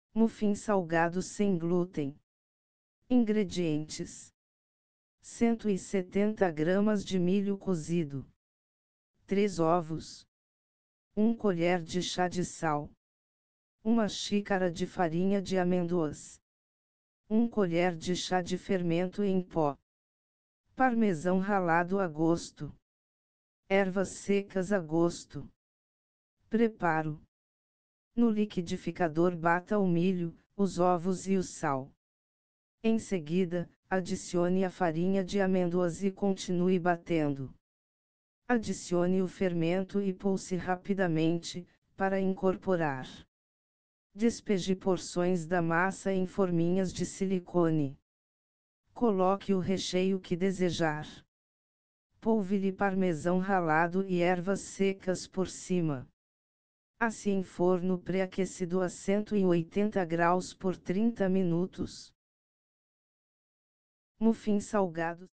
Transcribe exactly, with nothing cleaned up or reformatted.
Muffin salgado sem glúten. Ingredientes: cento e setenta gramas de milho cozido, três ovos, uma colher de chá de sal, uma xícara de farinha de amêndoas, uma colher de chá de fermento em pó, parmesão ralado a gosto, ervas secas a gosto. Preparo: no liquidificador bata o milho, os ovos e o sal. Em seguida, adicione a farinha de amêndoas e continue batendo. Adicione o fermento e pulse rapidamente, para incorporar. Despeje porções da massa em forminhas de silicone. Coloque o recheio que desejar. Polvilhe parmesão ralado e ervas secas por cima. Asse em forno pré-aquecido a cento e oitenta graus por trinta minutos. Muffin salgado.